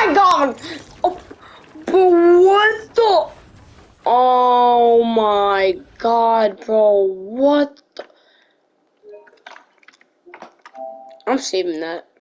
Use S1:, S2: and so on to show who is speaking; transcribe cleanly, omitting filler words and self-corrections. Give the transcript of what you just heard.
S1: my god! Oh, bro, what the? Oh my god, bro, what the? I'm saving that.